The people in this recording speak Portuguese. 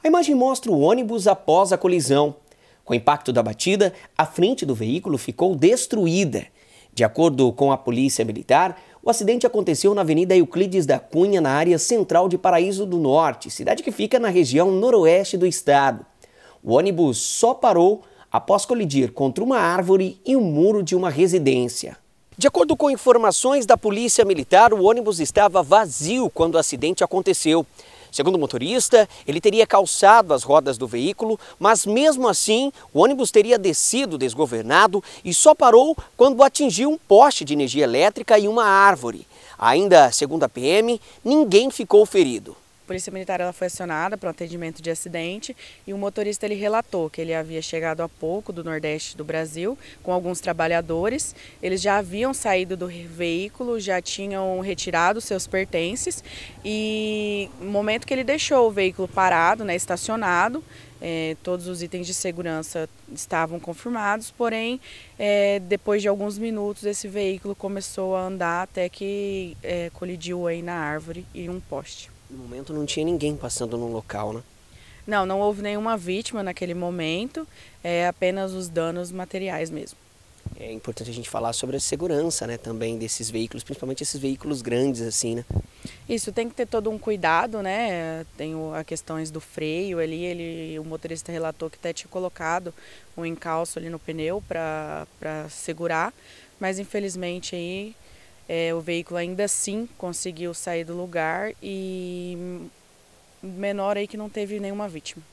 A imagem mostra o ônibus após a colisão. Com o impacto da batida, a frente do veículo ficou destruída. De acordo com a Polícia Militar, o acidente aconteceu na Avenida Euclides da Cunha, na área central de Paraíso do Norte, cidade que fica na região noroeste do estado. O ônibus só parou após colidir contra uma árvore e um muro de uma residência. De acordo com informações da Polícia Militar, o ônibus estava vazio quando o acidente aconteceu. Segundo o motorista, ele teria calçado as rodas do veículo, mas mesmo assim o ônibus teria descido desgovernado e só parou quando atingiu um poste de energia elétrica e uma árvore. Ainda segundo a PM, ninguém ficou ferido. A Polícia Militar ela foi acionada para o atendimento de acidente e o motorista ele relatou que ele havia chegado há pouco do Nordeste do Brasil com alguns trabalhadores. Eles já haviam saído do veículo, já tinham retirado seus pertences e no momento que ele deixou o veículo parado, estacionado, todos os itens de segurança estavam confirmados, porém, depois de alguns minutos esse veículo começou a andar até que colidiu aí na árvore e um poste. No momento não tinha ninguém passando no local, né? Não houve nenhuma vítima naquele momento, apenas os danos materiais mesmo. É importante a gente falar sobre a segurança, né, também desses veículos, principalmente esses veículos grandes assim, né? Isso, tem que ter todo um cuidado, né? Tem as questões do freio ali, o motorista relatou que até tinha colocado um encalço ali no pneu para segurar, mas infelizmente aí o veículo ainda assim conseguiu sair do lugar e menor aí que não teve nenhuma vítima.